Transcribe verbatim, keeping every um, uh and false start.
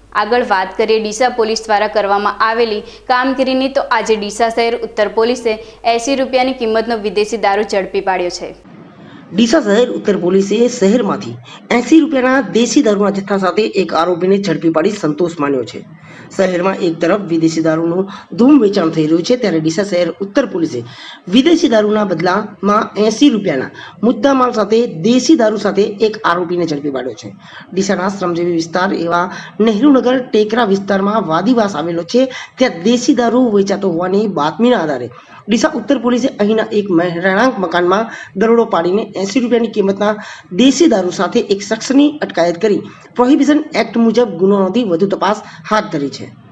આગળ વાત કરીએ ડીસા પોલીસ દ્વારા કરવામાં આવેલી કામગીરીની તો આજે ડીસા શહેર ઉત્તર પોલીસે એંસી રૂપિયાની કિંમતનો વિદેશી દારૂ ઝડપી પાડ્યો છે। ડીસા શહેર ઉત્તર પોલીસે શહેરમાંથી એંસી રૂપિયાના દેશી દારૂના જથ્થા સાથે એક આરોપીને ઝડપી પાડી સંતોષ માન્યો છે। શહેરમાં એક તરફ વિદેશી દારૂનું ધૂમ વેચાણ થઈ રહ્યું છે, ત્યારે ડીસા શહેર ઉત્તર પોલીસે વિદેશી દારૂના બદલામાં એંસી રૂપિયાના મુદ્દામાલ સાથે દેશી દારૂ સાથે એક આરોપીને ઝડપી પાડ્યો છે। ડીસાના શ્રમજીવી વિસ્તાર એવા નહેરુનગર ટેકરા વિસ્તારમાં વાદીવાસ આવેલો છે, ત્યાં દેશી દારૂ વેચાતો હોવાની બાતમીના આધારે ડીસા ઉત્તર પોલીસે અહીંના એક રહેણાંક મકાનમાં દરોડો પાડીને એંસી રૂપિયાની કિંમતના દેશી દારૂ સાથે એક શખ્સની અટકાયત કરી પ્રોહિબિશન એક્ટ મુજબ ગુનો નોંધી વધુ તપાસ હાથ ધરી છે।